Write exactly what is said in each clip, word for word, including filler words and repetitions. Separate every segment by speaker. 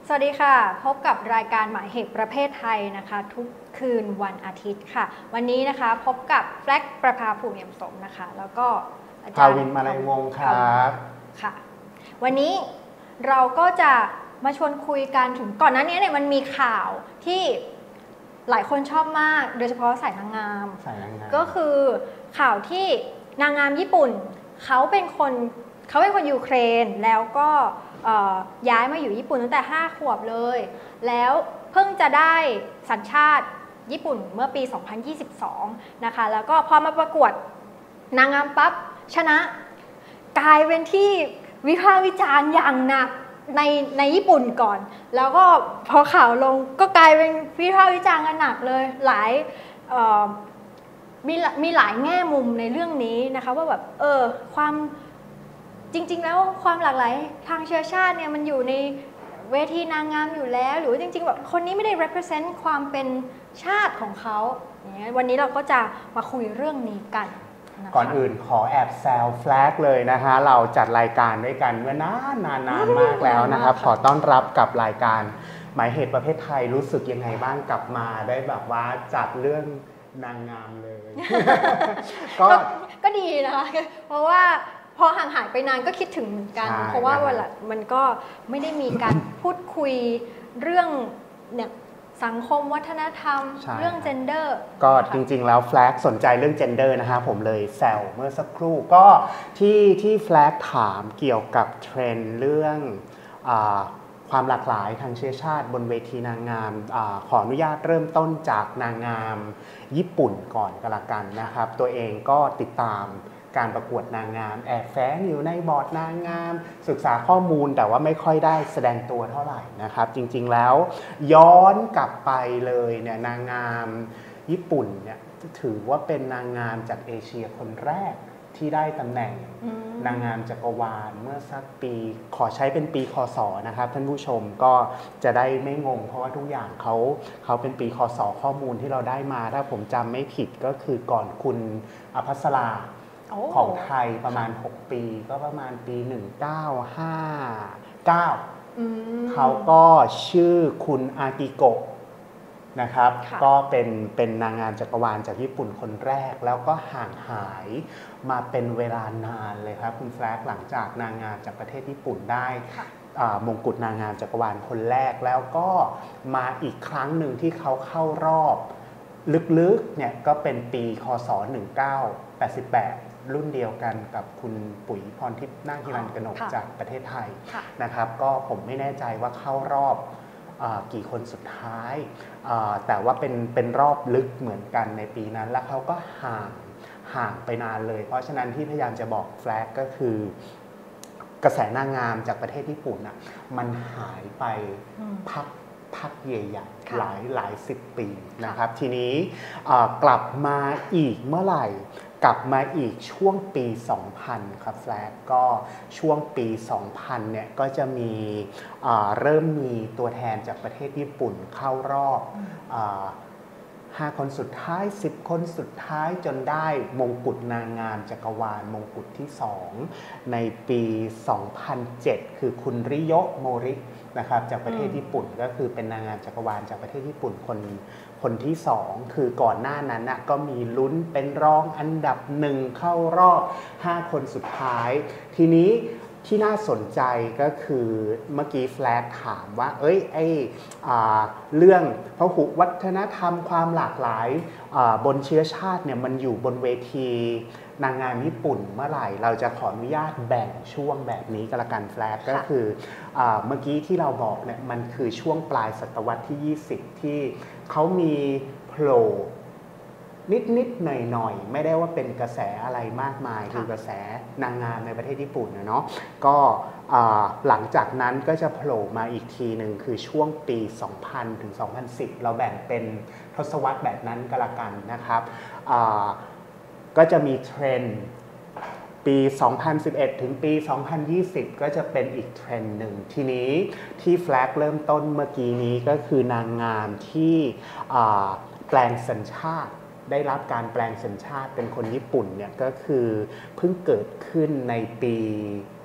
Speaker 1: สวัสดีค่ะพบกับรายการหมายเหตุประเภทไทยนะคะทุกคืนวันอาทิตย์ค่ะวันนี้นะคะพบกับแฟลกประภาภูมิเอี่ยมสมนะคะแล้วก็อาจารย์
Speaker 2: ภาวินมาลัยวงศ์ครับ
Speaker 1: ค่ะวันนี้เราก็จะมาชวนคุยกันถึงก่อนหน้านี้เนี่ยมันมีข่าวที่หลายคนชอบมากโดยเฉพาะสายนางงาม
Speaker 2: สายนางงาม
Speaker 1: ก็คือข่าวที่นางงามญี่ปุ่นเขาเป็นคนเขาเป็นคนยูเครนแล้วก็ย้ายมาอยู่ญี่ปุ่นตั้งแต่ห้าขวบเลยแล้วเพิ่งจะได้สัญชาติญี่ปุ่นเมื่อปีสองพันยี่สิบสองนะคะแล้วก็พอมาประกวดนางงามปั๊บชนะกลายเป็นที่วิพากษ์วิจารณ์อย่างหนักในในญี่ปุ่นก่อนแล้วก็พอข่าวลงก็กลายเป็นวิพากษ์วิจารณ์กันหนักเลยหลายมีมีหลายแง่มุมในเรื่องนี้นะคะว่าแบบเออความจริงๆแล้วความหลากหลายทางเชื้อชาติเนี่ยมันอยู่ในเวทีนางงามอยู่แล้วหรือจริงๆแบบคนนี้ไม่ได้ represent ความเป็นชาติของเขาอย่างเงี้ยวันนี้เราก็จะมาคุยเรื่องนี้กันนะคะ
Speaker 2: ก่อนอื่นขอแอบแซวแฟลกเลยนะคะเราจัดรายการด้วยกันเมื่อนานนานนานมากแล้วนะครับขอต้อนรับกับรายการหมายเหตุประเภทไทยรู้สึกยังไงบ้างกลับมาได้แบบว่าจัดเรื่องนางงามเลย
Speaker 1: ก็ก็ดีนะคะเพราะว่าพอห่างหายไปนานก็คิดถึงเหมือนกันเพราะว่าเวลามันก็ไม่ได้มีการพูดคุยเรื่องเนี่ยสังคมวัฒนธรรมเรื่อง gender
Speaker 2: ก็จริงๆแล้วแฟลกสนใจเรื่อง gender นะฮะผมเลยแซวเมื่อสักครู่ก็ที่ที่แฟลกถามเกี่ยวกับเทรนด์เรื่องความหลากหลายทางเชื้อชาติบนเวทีนางงามอขออนุญาตเริ่มต้นจากนางงามญี่ปุ่นก่อนก็แล้วกันนะครับตัวเองก็ติดตามการประกวดนางงามแอบแฝงอยู่ในบอร์ดนางงามศึกษาข้อมูลแต่ว่าไม่ค่อยได้แสดงตัวเท่าไหร่นะครับจริงๆแล้วย้อนกลับไปเลยเนี่ยนางงามญี่ปุ่นเนี่ยถือว่าเป็นนางงามจากเอเชียคนแรกที่ได้ตำแหน่งนางงามจักรวาลเมื่อสักปีขอใช้เป็นปีคศนะครับท่านผู้ชมก็จะได้ไม่งงเพราะว่าทุกอย่างเขาเขาเป็นปีคศข้อมูลที่เราได้มาถ้าผมจำไม่ผิดก็คือก่อนคุณอภัสราของไทยประมาณหกปีก็ประมาณปีหนึ่งเก้าห้าเก้าเขาก็ชื่อคุณอากิโกะนะครับก็เป็นเป็นนางงามจักรวาลจากญี่ปุ่นคนแรกแล้วก็ห่างหายมาเป็นเวลานานเลยครับคุณแฟลกหลังจากนางงามจากประเทศญี่ปุ่นได้มงกุฎนางงามจักรวาลคนแรกแล้วก็มาอีกครั้งหนึ่งที่เขาเข้ารอบลึกๆเนี่ยก็เป็นปีคศหนึ่งเก้าแปดแปดรุ่นเดียวกันกับคุณปุ๋ยพรทิพย์นาคฮิรัญกนกจากประเทศไทยนะครับก็ผมไม่แน่ใจว่าเข้ารอบกี่คนสุดท้ายแต่ว่าเป็นเป็นรอบลึกเหมือนกันในปีนั้นแล้วเขาก็ห่างห่างไปนานเลยเพราะฉะนั้นที่พยายามจะบอกแฟลกก็คือกระแสนางงามจากประเทศญี่ปุ่นอ่ะมันหายไปพักพักใหญ่ๆหลายหลายสิบปีนะครับทีนี้กลับมาอีกเมื่อไหร่กลับมาอีกช่วงปีสองพันครับแฟลกก็ช่วงปีสองพันเนี่ยก็จะมีเริ่มมีตัวแทนจากประเทศญี่ปุ่นเข้ารอบห้าคนสุดท้ายสิบคนสุดท้ายจนได้มงกุฎนางงามจักรวาลมงกุฎที่สองในปีสองพันเจ็ดคือคุณริโยะโมรินะครับจากประเทศญี่ปุ่นก็คือเป็นนางงามจักรวาลจากประเทศญี่ปุ่นคนคนที่สองคือก่อนหน้านั้นนะก็มีลุ้นเป็นรองอันดับหนึ่งเข้ารอบห้าคนสุดท้ายทีนี้ที่น่าสนใจก็คือเมื่อกี้แฟลกถามว่าเอ้ยไอ้เรื่องพหุวัฒนธรรมความหลากหลายบนเชื้อชาติเนี่ยมันอยู่บนเวทีนางงามญี่ปุ่นเมื่อไหร่เราจะขออนุญาตแบ่งช่วงแบบนี้ก็แล้วกันแฟลกก็คือเมื่อกี้ที่เราบอกเนี่ยมันคือช่วงปลายศตวรรษที่ยี่สิบที่เขามีโผล่นิดๆหน่อยๆไม่ได้ว่าเป็นกระแสอะไรมากมายคือกระแสนางงามในประเทศญี่ปุ่นนะเนาะก็หลังจากนั้นก็จะโผล่มาอีกทีหนึ่งคือช่วงปีสองพันถึงสองพันสิบเราแบ่งเป็นทศวรรษแบบนั้นก็แล้วกันนะครับก็จะมีเทรนด์ปีสองพันสิบเอ็ดถึงปีสองพันยี่สิบก็จะเป็นอีกเทรนด์หนึ่งทีนี้ที่แฟลกเริ่มต้นเมื่อกี้นี้ก็คือนางงามที่แปลงสัญชาติได้รับการแปลงสัญชาติเป็นคนญี่ปุ่นเนี่ยก็คือเพิ่งเกิดขึ้นในปี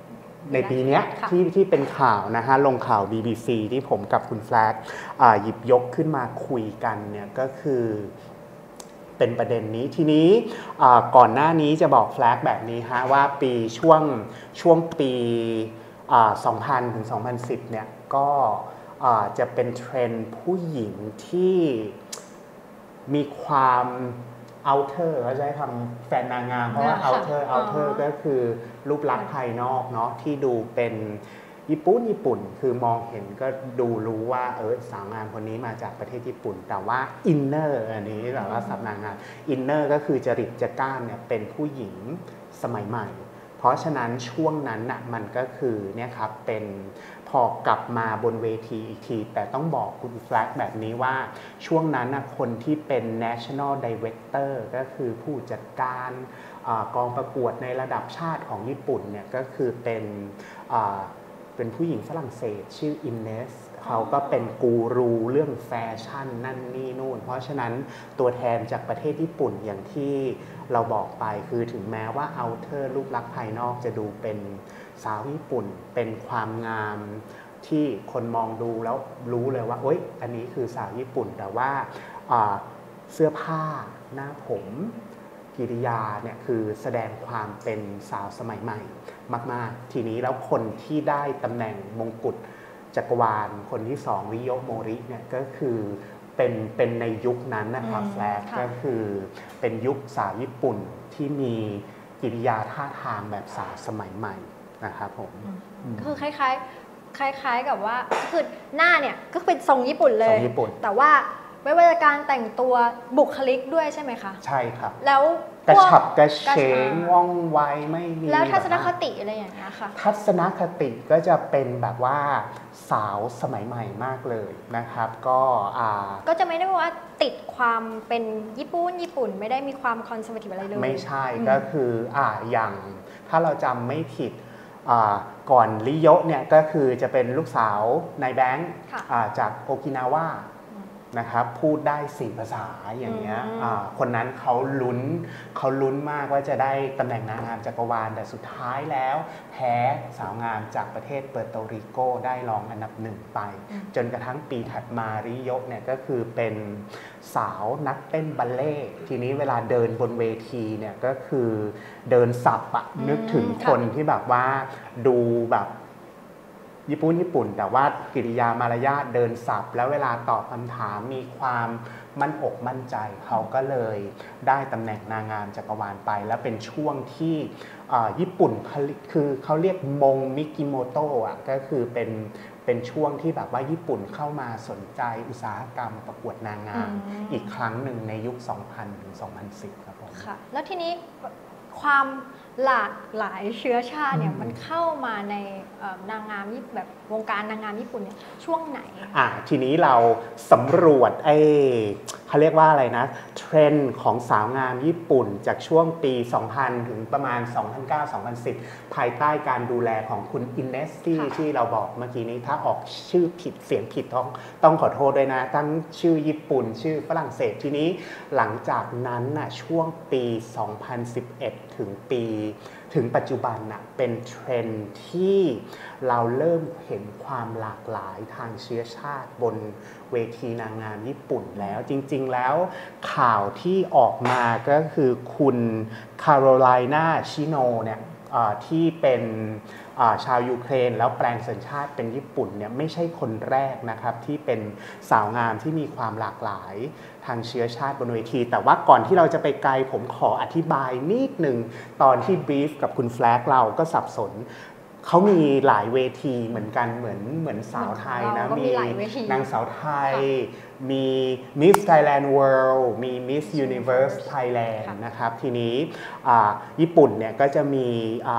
Speaker 2: ในปีนี้ที่ที่เป็นข่าวนะฮะลงข่าว บี บี ซี ที่ผมกับคุณแฟลกหยิบยกขึ้นมาคุยกันเนี่ยก็คือเป็นประเด็นนี้ทีนี้ก่อนหน้านี้จะบอกแฟลกแบบนี้ฮะว่าปีช่วงช่วงปีสองพันถึงสองพันสิบเนี่ยก็จะเป็นเทรนด์ผู้หญิงที่มีความเอาเทอร์เขาใช้คำแฟนนางงามเพราะว่าเอาเทอร์เอาเทอร์ก็คือรูปลักษณ์ภายนอกเนาะที่ดูเป็นญี่ปุ่นญี่ปุ่นคือมองเห็นก็ดูรู้ว่าเออสาวงามคนนี้มาจากประเทศญี่ปุ่นแต่ว่าอินเนอร์อันนี้แบบว่าสับนางงามอินเนอร์ก็คือจริตจักร้านเนี่ยเป็นผู้หญิงสมัยใหม่เพราะฉะนั้นช่วงนั้นน่ะมันก็คือเนี่ยครับเป็นพอกลับมาบนเวทีอีกทีแต่ต้องบอกคุณแฟลกแบบนี้ว่าช่วงนั้นน่ะคนที่เป็น national director ก็คือผู้จัดการกองประกวดในระดับชาติของญี่ปุ่นเนี่ยก็คือเป็นเป็นผู้หญิงฝรั่งเศสชื่ออินเนสเขาก็เป็นกูรูเรื่องแฟชั่นนั่นนี่นู่นเพราะฉะนั้นตัวแทนจากประเทศญี่ปุ่นอย่างที่เราบอกไปคือถึงแม้ว่าเอาเทอร์รูปลักษณ์ภายนอกจะดูเป็นสาวญี่ปุ่นเป็นความงามที่คนมองดูแล้วรู้เลยว่าโอ๊ยอันนี้คือสาวญี่ปุ่นแต่ว่าเสื้อผ้าหน้าผมกิริยาเนี่ยคือแสดงความเป็นสาวสมัยใหม่มากๆทีนี้แล้วคนที่ได้ตำแหน่งมงกุฎจักรวาลคนที่สองริโยโมริเนี่ยก็คือเป็นเป็นในยุคนั้นนะครับแฟลกก็คือเป็นยุคสาวญี่ปุ่นที่มีกิริยาท่าทางแบบสาวสมัยใหม่นะครับผม
Speaker 1: คือคล้ายๆคล้ายๆกับว่าคือหน้าเนี่ยก็เป็นทรงญี่ปุ่นเลยแต่ว่าไม่ว่าจะการแต่งตัวบุคลิกด้วยใช่ไหมคะ
Speaker 2: ใช่ครับ
Speaker 1: แล้ว
Speaker 2: กระฉับกระเฉงว่องไวไม่มี
Speaker 1: แล้วทัศนคติอะไรอย่างเงี้ยค่ะ
Speaker 2: ทัศนคติก็จะเป็นแบบว่าสาวสมัยใหม่มากเลยนะครับก็อ่า
Speaker 1: ก็จะไม่ได้ว่าติดความเป็นญี่ปุ่นญี่ปุ่นไม่ได้มีความคอนเซอร์เวทีฟอะไรเลย
Speaker 2: ไม่ใช่ก็คืออ่าอย่างถ้าเราจำไม่ผิดอ่าก่อนริโยะเนี่ยก็คือจะเป็นลูกสาวนายแบงค์จากโอกินาวานะครับพูดได้สี่ภาษาอย่างเงี้ยคนนั้นเขาลุ้นเขาลุ้นมากว่าจะได้ตำแหน่งนางงามจักรวาลแต่สุดท้ายแล้วแพ้สาวงามจากประเทศเปอร์โตริโกได้รองอันดับหนึ่งไปจนกระทั่งปีถัดมาริโยะเนี่ยก็คือเป็นสาวนักเต้นบัลเล่ทีนี้เวลาเดินบนเวทีเนี่ยก็คือเดินสับอะนึกถึงคนที่แบบว่าดูแบบญี่ปุ่นญี่ปุ่นแต่ว่ากิริยามารยาทเดินสับแล้วเวลาตอบคำถามมีความมั่นอกมั่นใจเขาก็เลยได้ตำแหน่งนางงามจักรวาลไปแล้วเป็นช่วงที่ญี่ปุ่นคือเขาเรียกมงมิกิโมโตะอ่ะก็คือเป็นเป็นช่วงที่แบบว่าญี่ปุ่นเข้ามาสนใจอุตสาหกรรมประกวดนางงามอีกครั้งหนึ่งในยุค สองพัน ถึง สองพันสิบ ครับผม
Speaker 1: ค่ะแล้วทีนี้ความหลากหลายเชื้อชาติเนี่ยมันเข้ามาในนางงามแบบวงการนางงามญี่ปุ่นเนี่ยช่วงไหน
Speaker 2: อ่ะทีนี้เราสำรวจไอ้เขาเรียกว่าอะไรนะเทรนด์ของสาวงามญี่ปุ่นจากช่วงปี สองพัน ถึงประมาณ สองพันเก้า สองพันสิบ ภายใต้การดูแลของคุณอินเนสที่ที่เราบอกเมื่อกี้นี้ถ้าออกชื่อผิดเสียงผิดต้องต้องขอโทษด้วยนะตั้งชื่อญี่ปุ่นชื่อฝรั่งเศสทีนี้หลังจากนั้นน่ะช่วงปี สองพันสิบเอ็ด ถึงปีถึงปัจจุบันน่ะเป็นเทรนด์ที่เราเริ่มเห็นความหลากหลายทางเชื้อชาติบนเวทีนางงามญี่ปุ่นแล้วจริงๆแล้วข่าวที่ออกมาก็คือคุณคาโรไลนาชิโนเนี่ยที่เป็นชาวยูเครนแล้วแปลงสัญชาติเป็นญี่ปุ่นเนี่ยไม่ใช่คนแรกนะครับที่เป็นสาวงามที่มีความหลากหลายทางเชื้อชาติบนเวทีแต่ว่าก่อนที่เราจะไปไกลผมขออธิบายนิดหนึ่งตอนที่บรีฟกับคุณแฟลกเราก็สับสนเขามีหลายเวทีเหมือนกันเหมือนเหมือนสาวไทยนะมีนางสาวไทยมี Miss Thailand World มี Miss Universe Thailand นะครับทีนี้ญี่ปุ่นเนี่ยก็จะมี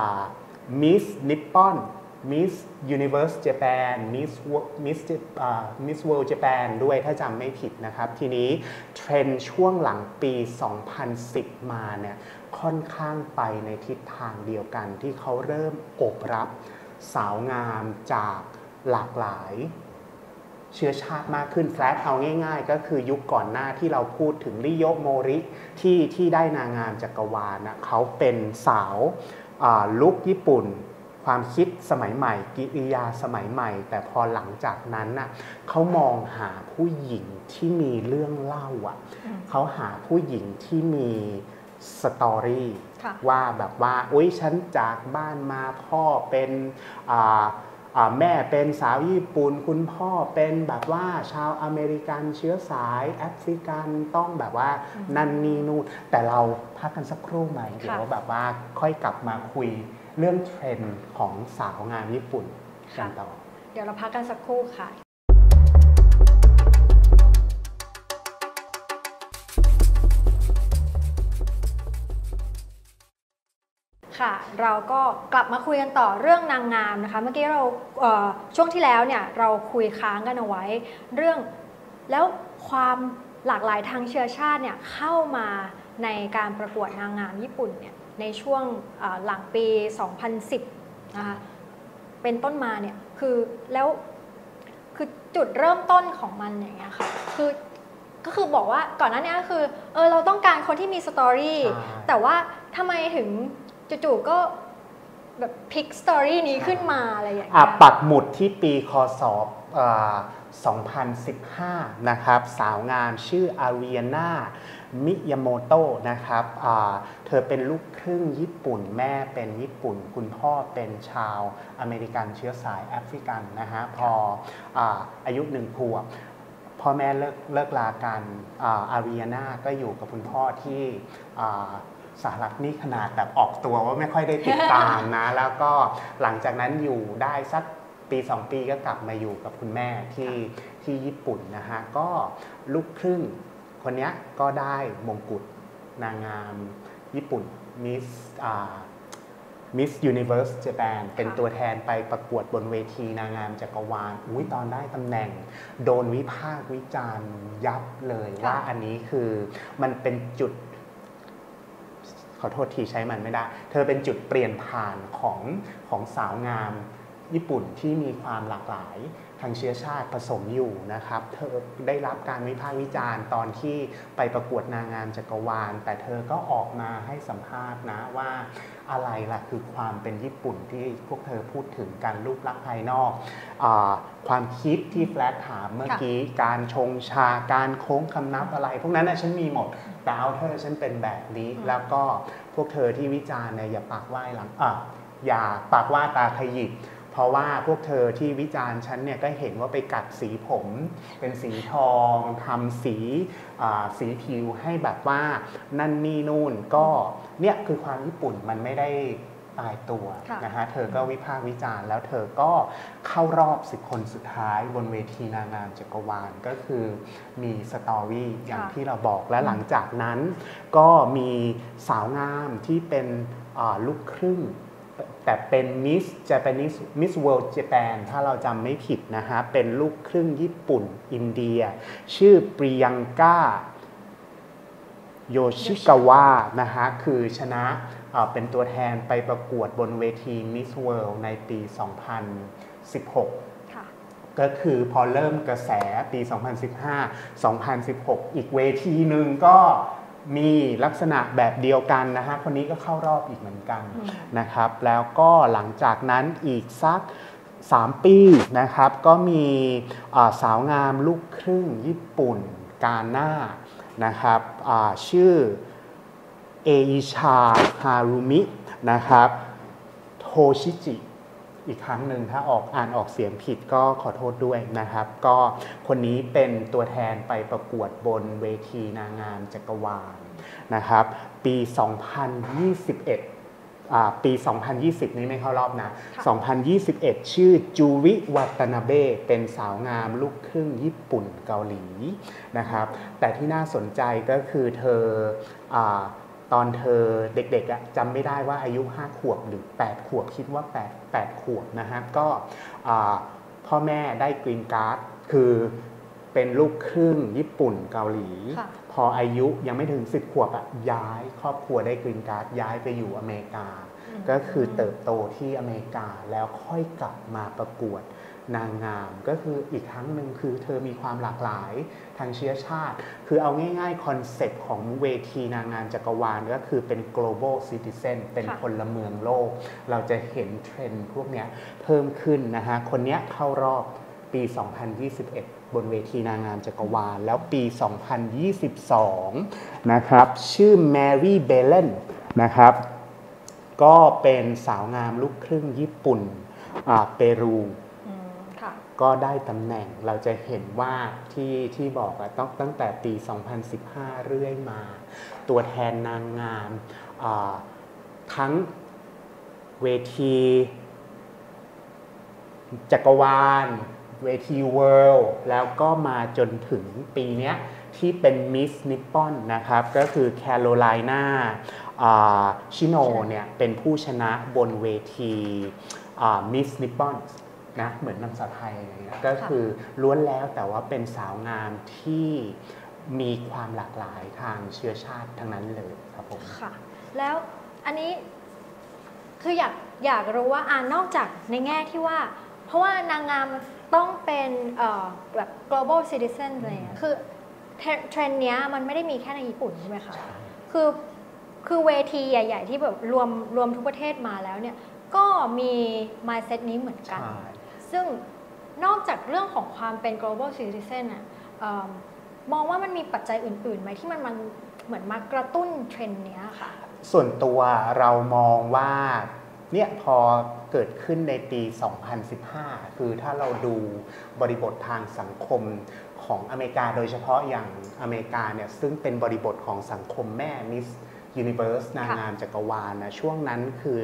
Speaker 2: Miss Nippon Miss Universe Japan Miss Miss Miss World Japan ด้วยถ้าจำไม่ผิดนะครับทีนี้เทรนด์ช่วงหลังปี สองพันสิบ มาเนี่ยค่อนข้างไปในทิศทางเดียวกันที่เขาเริ่มโอบรับสาวงามจากหลากหลายเชื้อชาติมากขึ้นแฟลกเอาง่ายๆก็คือยุคก่อนหน้าที่เราพูดถึงริโยโมริที่ที่ได้นางงามจักรวาลนะเขาเป็นสาวลุคญี่ปุ่นความคิดสมัยใหม่กิริยาสมัยใหม่ แต่พอหลังจากนั้นน่ะเขามองหาผู้หญิงที่มีเรื่องเล่าอ่ะเขาหาผู้หญิงที่มีสตอรี่ว่าแบบว่าอุ๊ยฉันจากบ้านมาพ่อเป็นแม่เป็นสาวญี่ปุ่นคุณพ่อเป็นแบบว่าชาวอเมริกันเชื้อสายแอฟริกันต้องแบบว่านันนีนูนแต่เราพักกันสักครู่ไหมเดี๋ยวแบบว่าค่อยกลับมาคุยเรื่องเทรนด์ของสาวงามญี่ปุ่นกันต่อ
Speaker 1: เดี๋ยวเราพักกันสักครู่ค่ะค่ะเราก็กลับมาคุยกันต่อเรื่องนางงามนะคะเมื่อกี้เราช่วงที่แล้วเนี่ยเราคุยค้างกันเอาไว้เรื่องแล้วความหลากหลายทางเชื้อชาติเนี่ยเข้ามาในการประกวดนางงามญี่ปุ่นเนี่ยในช่วงหลังปีสองพันสิบนะคะเป็นต้นมาเนี่ยคือแล้วคือจุดเริ่มต้นของมันอย่างเงี้ยค่ะคือก็คือบอกว่าก่อนหน้านี้ก็คือเออเราต้องการคนที่มีสตอรี่แต่ว่าทำไมถึงจู่ๆก็แบบพลิกสตอรี่นี้ขึ้นมาอะไรอย่างเงี้ย
Speaker 2: ปักหมุดที่ปีคศสองพันสิบห้านะครับสาวงามชื่ออาริอาน่ามิยาโมโตะนะครับเธอเป็นลูกครึ่งญี่ปุ่นแม่เป็นญี่ปุ่นคุณพ่อเป็นชาวอเมริกันเชื้อสายแอฟริกันนะฮะพออายุหนึ่งขวบพ่อแม่เลิกเลิกลากันอาริอาน่าก็อยู่กับคุณพ่อที่สหรัฐนี่ขนาดแบบออกตัวว่าไม่ค่อยได้ติดตามนะ แล้วก็หลังจากนั้นอยู่ได้สักปีสองปีก็กลับมาอยู่กับคุณแม่ที่ที่ญี่ปุ่นนะฮะก็ลูกครึ่งคนนี้ก็ได้มงกุฎนางงามญี่ปุ่นมิสมิสยูนิเวอร์สเจแปนเป็นตัวแทนไปประกวดบนเวทีนางงามจักรวาลอุ้ยตอนได้ตำแหน่งโดนวิพากษ์วิจารณ์ยับเลยว่าอันนี้คือมันเป็นจุดขอโทษทีใช้มันไม่ได้เธอเป็นจุดเปลี่ยนผ่านของของสาวงามญี่ปุ่นที่มีความหลากหลายทางเชื้อชาติผสมอยู่นะครับเธอได้รับการวิพากษ์วิจารณ์ตอนที่ไปประกวดนางงามจักรวาลแต่เธอก็ออกมาให้สัมภาษณ์นะว่าอะไรล่ะคือความเป็นญี่ปุ่นที่พวกเธอพูดถึงการรูปลักษณ์ภายนอกอความคิดที่แฟลกถามเมื่อกี้การชงชาการโค้งคำนับอะไรพวกนั้นนะฉันมีหมดแต่เอาเธอฉันเป็นแบบนี้แล้วก็พวกเธอที่วิจารณ์เนี่ยอย่าปากไหว้หลังอ่ะอย่าปากว่าตาขยิบเพราะว่าพวกเธอที่วิจารณ์ฉันเนี่ยก็เห็นว่าไปกัดสีผมเป็นสีทองทำสีสีผิวให้แบบว่านั่นนี่นู่นก็เนี่ยคือความญี่ปุ่นมันไม่ได้ตายตัวนะฮะเธอก็วิพากษ์วิจารณ์แล้วเธอก็เข้ารอบสิบคนสุดท้ายบนเวทีนางงามจักรวาลก็คือมีสตอรี่อย่างที่เราบอกและหลังจากนั้นก็มีสาวงามที่เป็นลูกครึ่งแต่เป็น Miss Japanese Miss World Japan ถ้าเราจำไม่ผิดนะฮะเป็นลูกครึ่งญี่ปุ่นอินเดียชื่อปริยังก้าโยชิกาวะนะฮะคือชนะเป็นตัวแทนไปประกวดบนเวที Miss World ในปี สองพันสิบหก ก็คือพอเริ่มกระแสปี สองพันสิบห้า สองพันสิบหก อีกเวทีหนึ่งก็มีลักษณะแบบเดียวกันนะฮะคนนี้ก็เข้ารอบอีกเหมือนกันนะครับแล้วก็หลังจากนั้นอีกสักสามปีนะครับก็มีสาวงามลูกครึ่งญี่ปุ่นกาน่านะครับชื่อเออิชาฮารุมินะครับโทชิจิอีกครั้งหนึ่งถ้าออกอ่านออกเสียงผิดก็ขอโทษด้วยนะครับก็คนนี้เป็นตัวแทนไปประกวดบนเวทีนางงามจักรวาลนะครับปี สองพันยี่สิบเอ็ด อ่าปี สองพันยี่สิบ นี้ไม่เข้ารอบนะ สองพันยี่สิบเอ็ด ชื่อจูริวัตนาเบะเป็นสาวงามลูกครึ่งญี่ปุ่นเกาหลีนะครับแต่ที่น่าสนใจก็คือเธออ่าตอนเธอเด็กๆอ่ะจำไม่ได้ว่าอายุห้าขวบหรือแปดขวบคิดว่าแปด แปดขวบนะฮะก็พ่อแม่ได้กรีนการ์ดคือเป็นลูกครึ่งญี่ปุ่นเกาหลีพออายุยังไม่ถึงสิบขวบอ่ะย้ายครอบครัวได้กรีนการ์ดย้ายไปอยู่อเมริกาก็คือเติบโตที่อเมริกาแล้วค่อยกลับมาประกวดนางงามก็คืออีกครั้งหนึ่งคือเธอมีความหลากหลายทางเชื้อชาติคือเอาง่ายๆคอนเซ็ปต์ของเวทีนางงามจักรวาลก็คือเป็น global citizen เป็นพลเมืองโลกเราจะเห็นเทรนด์พวกนี้เพิ่มขึ้นนะฮะคนนี้เข้ารอบปี สองพันยี่สิบเอ็ด บนเวทีนางงามจักรวาลแล้วปี สองพันยี่สิบสองนะครับชื่อแมรี่เบเลนนะครับก็เป็นสาวงามลูกครึ่งญี่ปุ่นเปรูก็ได้ตำแหน่งเราจะเห็นว่าที่ที่บอกอะต้องตั้งแต่ปี สองพันสิบห้า เรื่อยมาตัวแทนนางงามทั้งเวทีจักรวาลเวทีเวิลด์แล้วก็มาจนถึงปีนี้ที่เป็นมิสนิปปอนนะครับก็คือแคโรไลนาชิโนเนี่ยเป็นผู้ชนะบนเวทีมิสนิปปอนนะเหมือนนำสาวไทยอะไรเงี้ยก็คือล้วนแล้วแต่ว่าเป็นสาวงามที่มีความหลากหลายทางเชื้อชาติทั้งนั้นเลยครับผม
Speaker 1: ค่ะแล้วอันนี้คืออยากอยากรู้ว่าอ่านอกจากในแง่ที่ว่าเพราะว่านางงามต้องเป็นแบบ global citizen อะไรเงี้ยคือเทรนด์เนี้ยมันไม่ได้มีแค่ในญี่ปุ่นใช่ไหมคะคือคือเวทีใหญ่ๆที่แบบรวมรวมทุกประเทศมาแล้วเนี่ยก็มี mindset นี้เหมือนกันซึ่งนอกจากเรื่องของความเป็น global citizen น่ะมองว่ามันมีปัจจัยอื่นๆไหมที่มันมันเหมือนมากระตุ้นเทรนด์นี้ค่ะ
Speaker 2: ส่วนตัวเรามองว่าเนี่ยพอเกิดขึ้นในปี สองพันสิบห้า คือถ้าเราดูบริบททางสังคมของอเมริกาโดยเฉพาะอย่างอเมริกาเนี่ยซึ่งเป็นบริบทของสังคมแม่ Miss Universe นางงามจักรวาลนะช่วงนั้นคือ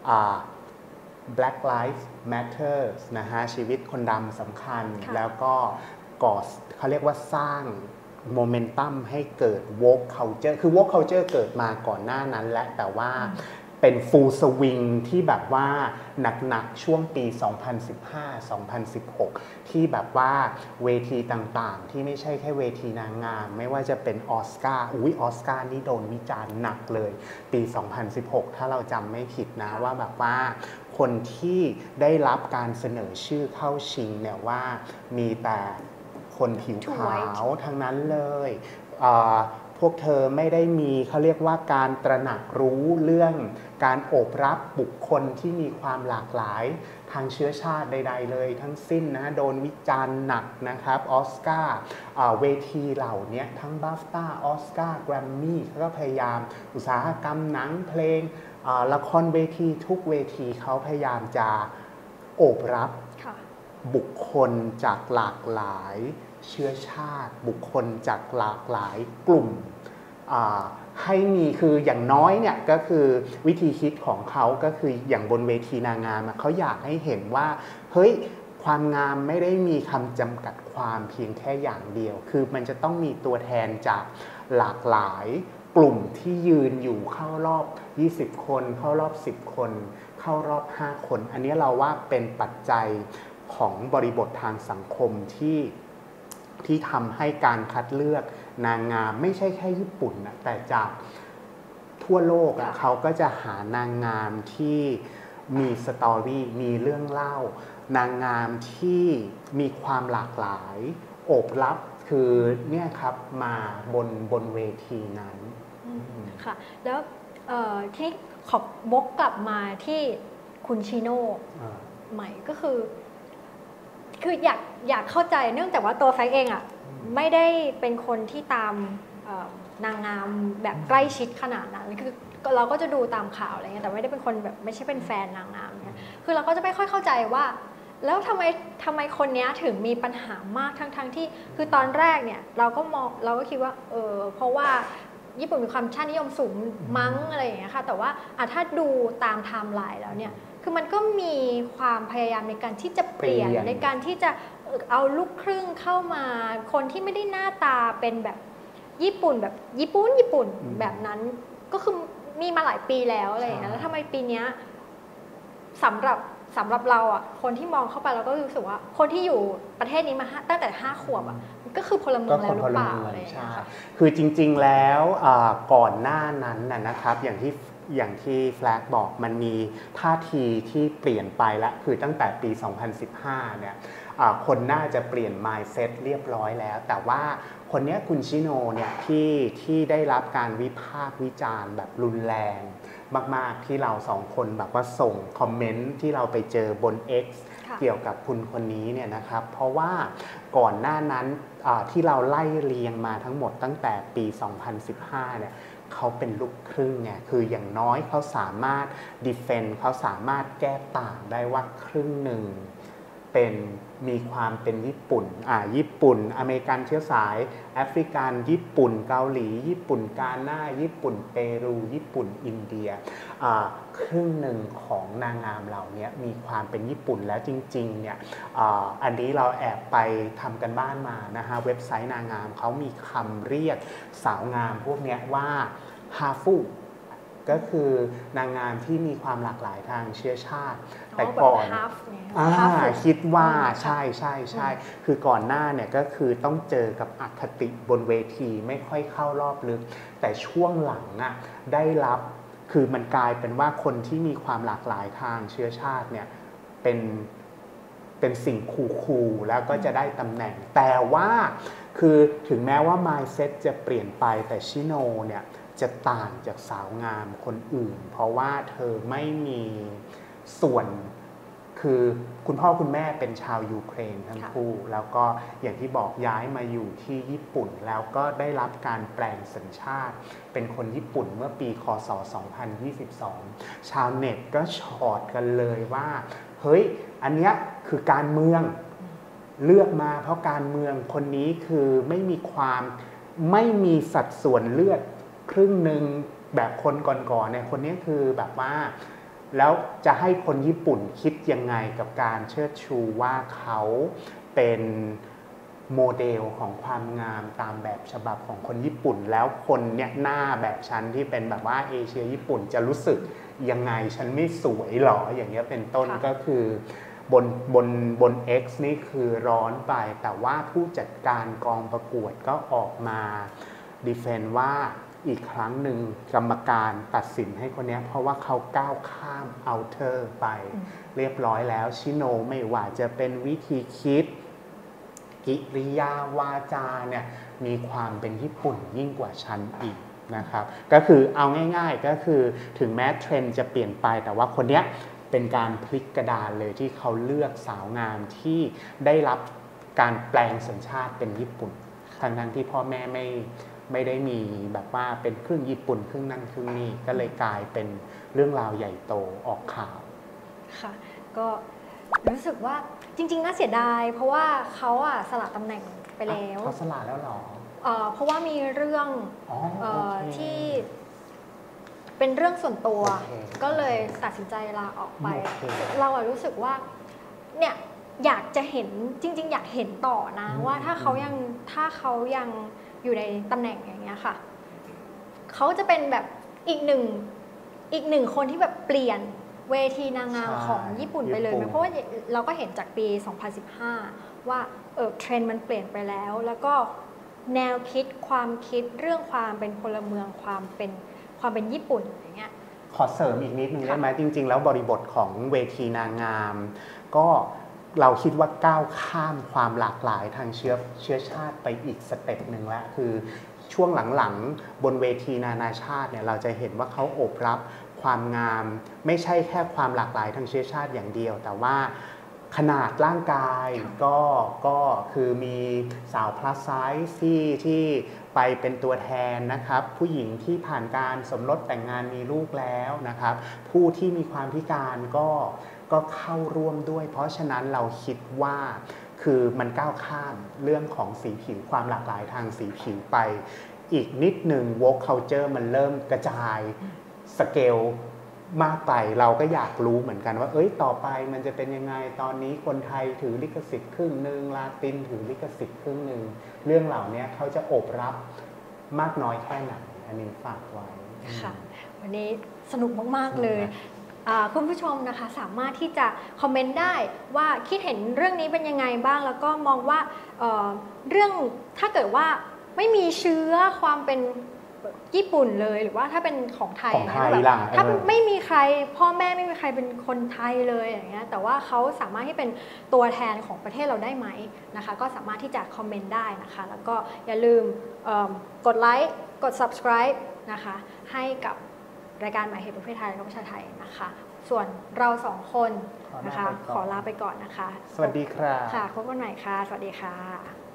Speaker 2: Black Lives Matter นะฮะชีวิตคนดำสำคัญแล้วก็ก่อเขาเรียกว่าสร้างโมเมนตัมให้เกิด woke culture คือ woke culture เกิดมาก่อนหน้านั้นและแต่ว่าเป็น full swing ที่แบบว่าหนักๆช่วงปี สองพันสิบห้า สองพันสิบหก ที่แบบว่าเวทีต่างๆที่ไม่ใช่แค่เวทีนางงามไม่ว่าจะเป็นออสการ์อุ้ยออสการ์นี่โดนวิจารณ์หนักเลยปี สองพันสิบหก ถ้าเราจำไม่ผิดนะว่าแบบว่าคนที่ได้รับการเสนอชื่อเข้าชิงเนี่ยว่ามีแต่คนผิวขาวทั้งนั้นเลยพวกเธอไม่ได้มีเขาเรียกว่าการตระหนักรู้เรื่องการโอบรับบุคคลที่มีความหลากหลายทางเชื้อชาติใดๆเลยทั้งสิ้นนะโดนวิจารณ์หนักนะครับออสการ์เวทีเหล่านี้ทั้งบัฟต้าออสการ์แกรมมี่เขาก็พยายามอุตสาหกรรมหนังเพลงละครเวทีทุกเวทีเขาพยายามจะโอบรับบุคคลจากหลากหลายเชื้อชาติบุคคลจากหลากหลายกลุ่มให้มีคืออย่างน้อยเนี่ยก็คือวิธีคิดของเขาก็คืออย่างบนเวทีนางงามเขาอยากให้เห็นว่าเฮ้ยความงามไม่ได้มีคำจำกัดความเพียงแค่อย่างเดียวคือมันจะต้องมีตัวแทนจากหลากหลายกลุ่มที่ยืนอยู่เข้ารอบยี่สิบคนเข้ารอบสิบคนเข้ารอบห้าคนอันนี้เราว่าเป็นปัจจัยของบริบททางสังคมที่ที่ทำให้การคัดเลือกนางงามไม่ใช่แค่ญี่ปุ่นนะแต่จากทั่วโลกอ่ะเขาก็จะหานางงามที่มีสตอรี่มีเรื่องเล่านางงามที่มีความหลากหลายโอบรับคือเนี่ยครับมาบนบนเวทีนั้น
Speaker 1: ค่ะแล้วที่ขอบวกกลับมาที่คุณชิโน่ใหม่ก็คือคืออยากอยากเข้าใจเนื่องจากว่าตัวแฟกเองอ่ะไม่ได้เป็นคนที่ตามนางงามแบบใกล้ชิดขนาดนั้นคือเราก็จะดูตามข่าวอะไรเงี้ยแต่ไม่ได้เป็นคนแบบไม่ใช่เป็นแฟนนางงามเนี่ยคือเราก็จะไม่ค่อยเข้าใจว่าแล้วทำไมทำไมคนนี้ถึงมีปัญหามากทั้งทั้งที่คือตอนแรกเนี่ยเราก็มองเราก็คิดว่าเออเพราะว่าญี่ปุ่นมีความชาตินิยมสูงมั้งอะไรอย่างเงี้ยค่ะแต่ว่าถ้าดูตามไทม์ไลน์แล้วเนี่ยคือมันก็มีความพยายามในการที่จะเปลี่ยนในการที่จะเอาลูกครึ่งเข้ามาคนที่ไม่ได้หน้าตาเป็นแบบญี่ปุ่นแบบญี่ปุ่นญี่ปุ่นแบบนั้นก็คือมีมาหลายปีแล้วอะไรอย่างเงี้ยแล้วทำไมปีนี้สำหรับสำหรับเราอ่ะคนที่มองเข้าไปเราก็รู้สึกว่าคนที่อยู่ประเทศนี้มาตั้งแต่ห้าขวบอ่ะก็คือพลเมืองแล้วหรือเปล่าอะไรอย่างเงี้ย
Speaker 2: คือจริงๆแล้วก่อนหน้านั้นนะครับอย่างที่อย่างที่แฟลกบอกมันมีท่าทีที่เปลี่ยนไปแล้วคือตั้งแต่ปี สองพันสิบห้า เนี่ยคนน่าจะเปลี่ยน mindset เรียบร้อยแล้วแต่ว่าคนนี้คุณชิโนเนี่ยที่ที่ได้รับการวิพากษ์วิจารณ์แบบรุนแรงมากๆที่เราสองคนแบบว่าส่งคอมเมนต์ที่เราไปเจอบน X เกี่ยวกับคุณคนนี้เนี่ยนะครับเพราะว่าก่อนหน้านั้นที่เราไล่เรียงมาทั้งหมดตั้งแต่ปี สองพันสิบห้า เนี่ยเขาเป็นลูกครึ่งไงคืออย่างน้อยเขาสามารถ defend เขาสามารถแก้ต่างได้ว่าครึ่งหนึ่งเป็นมีความเป็นญี่ปุ่นอ่าญี่ปุ่นอเมริกันเชื้อสายแอฟริกันญี่ปุ่นเกาหลีญี่ปุ่นกาหน้าญี่ปุ่นเปรูญี่ปุ่นอินเดียอ่าครึ่งหนึ่งของนางงามเหล่านี้มีความเป็นญี่ปุ่นแล้วจริงๆเนี่ยอ่าอันนี้เราแอบไปทำกันบ้านมานะฮะเว็บไซต์นางงามเขามีคำเรียกสาวงามพวกนี้ว่าฮาฟูก็คือนางงามที่มีความหลากหลายทางเชื้อชาติแต่ก่อนคิดว่าใช่ใช่ใช่คือก่อนหน้าเนี่ยก็คือต้องเจอกับอคติบนเวทีไม่ค่อยเข้ารอบลึกแต่ช่วงหลังอ่ะได้รับคือมันกลายเป็นว่าคนที่มีความหลากหลายทางเชื้อชาติเนี่ยเป็นเป็นสิ่งคูลๆแล้วก็จะได้ตำแหน่งแต่ว่าคือถึงแม้ว่า mindset จะเปลี่ยนไปแต่ชิโนเนี่ยจะต่างจากสาวงามคนอื่นเพราะว่าเธอไม่มีส่วนคือคุณพ่อคุณแม่เป็นชาวยูเครนทั้งคู่แล้วก็อย่างที่บอกย้ายมาอยู่ที่ญี่ปุ่นแล้วก็ได้รับการแปลงสัญชาติเป็นคนญี่ปุ่นเมื่อปีคศสองพันยี่สิบสองชาวเน็ตก็ชอดกันเลยว่าเฮ้ยอันเนี้ยคือการเมืองเลือกมาเพราะการเมืองคนนี้คือไม่มีความไม่มีสัดส่วนเลือดครึ่งหนึ่งแบบคนก่อนๆเนี่ยคนนี้คือแบบว่าแล้วจะให้คนญี่ปุ่นคิดยังไงกับการเชิดชูว่าเขาเป็นโมเดลของความงามตามแบบฉบับของคนญี่ปุ่นแล้วคนเนี่ยหน้าแบบฉันที่เป็นแบบว่าเอเชียญี่ปุ่นจะรู้สึกยังไงฉันไม่สวยหรออย่างเงี้ยเป็นต้นก็คือบนบนบน X นี่คือร้อนไปแต่ว่าผู้จัดการกองประกวดก็ออกมาดีเฟนต์ว่าอีกครั้งหนึ่งกรรมการตัดสินให้คนนี้เพราะว่าเขาก้าวข้ามเอาเทอร์ไปเรียบร้อยแล้วชิโนไม่ว่าจะเป็นวิธีคิดกิริยาวาจาเนี่ยมีความเป็นญี่ปุ่นยิ่งกว่าฉันอีกนะครับก็คือเอาง่ายๆก็คือถึงแม้เทรนด์จะเปลี่ยนไปแต่ว่าคนนี้เป็นการพลิกกระดานเลยที่เขาเลือกสาวงามที่ได้รับการแปลงสัญชาติเป็นญี่ปุ่นทั้งๆที่พ่อแม่ไม่ไม่ได้มีแบบว่าเป็นครึ่งญี่ปุ่นครึ่งนั่นครึ่งนี่ก็เลยกลายเป็นเรื่องราวใหญ่โตออกข่าว
Speaker 1: ค่ะก็รู้สึกว่าจริงๆน่าเสียดายเพราะว่าเขาอะสละตำแหน่งไปแล้ว
Speaker 2: เขาสละแล้วหรอ
Speaker 1: เอ่อเพราะว่ามีเรื่องเอ่อที่เป็นเรื่องส่วนตัวก็เลยตัดสินใจลาออกไปเราอะรู้สึกว่าเนี่ยอยากจะเห็นจริงๆอยากเห็นต่อนะว่าถ้าเขายังถ้าเขายังอยู่ในตำแหน่งอย่างเงี้ยค่ะเขาจะเป็นแบบอีกหนึ่งอีกหนึ่งคนที่แบบเปลี่ยนเวทีนางงามของญี่ปุ่นไปเลยเพราะว่าเราก็เห็นจากปีสองพันสิบห้าว่าเออเทรนด์มันเปลี่ยนไปแล้วแล้วก็แนวคิดความคิดเรื่องความเป็นพลเมืองความเป็นความเป็นญี่ปุ่นอย่างเงี้ย
Speaker 2: ขอเสริมอีกนิดนึงได้ไหมจริงๆแล้วบริบทของเวทีนางงามก็เราคิดว่าก้าวข้ามความหลากหลายทางเชื้อเชื้อชาติไปอีกสเต็ปหนึ่งแล้วคือช่วงหลังๆบนเวทีนานาชาติเนี่ยเราจะเห็นว่าเขาโอบรับความงามไม่ใช่แค่ความหลากหลายทางเชื้อชาติอย่างเดียวแต่ว่าขนาดร่างกายก็ก็คือมีสาว plus size ที่ที่ไปเป็นตัวแทนนะครับผู้หญิงที่ผ่านการสมรสแต่งงานมีลูกแล้วนะครับผู้ที่มีความพิการก็ก็เข้าร่วมด้วยเพราะฉะนั้นเราคิดว่าคือมันก้าวข้ามเรื่องของสีผิวความหลากหลายทางสีผิวไปอีกนิดหนึ่ง woke culture มันเริ่มกระจายสเกลมากไปเราก็อยากรู้เหมือนกันว่าเอ้ยต่อไปมันจะเป็นยังไงตอนนี้คนไทยถือลิขสิทธิ์ครึ่งหนึ่งลาตินถือลิขสิทธิ์ครึ่งหนึ่งเรื่องเหล่านี้เขาจะโอบรับมากน้อยแค่ไหนอันนี้ฝากไว้
Speaker 1: ค่ะวันนี้สนุกมากๆเลยคุณผู้ชมนะคะสามารถที่จะคอมเมนต์ได้ว่าคิดเห็นเรื่องนี้เป็นยังไงบ้างแล้วก็มองว่า เอ่อ เรื่องถ้าเกิดว่าไม่มีเชื้อความเป็นญี่ปุ่นเลยหรือว่าถ้าเป็นของไทย
Speaker 2: ของไทย
Speaker 1: แบบ
Speaker 2: ล่ะ
Speaker 1: ถ้า
Speaker 2: เออ
Speaker 1: ไม่มีใครพ่อแม่ไม่มีใครเป็นคนไทยเลยอย่างเงี้ยแต่ว่าเขาสามารถที่เป็นตัวแทนของประเทศเราได้ไหมนะคะก็สามารถที่จะคอมเมนต์ได้นะคะแล้วก็อย่าลืมกดไลค์กด subscribe นะคะให้กับรายการหมายเหตุประเภทไทยและภาษาไทยนะคะส่วนเราสองคนนะคะขอลาไปก่อนนะคะ
Speaker 2: สวัสดีครับ
Speaker 1: ค่ะพบกันใหม่ค่ะสวัสดีค่ะ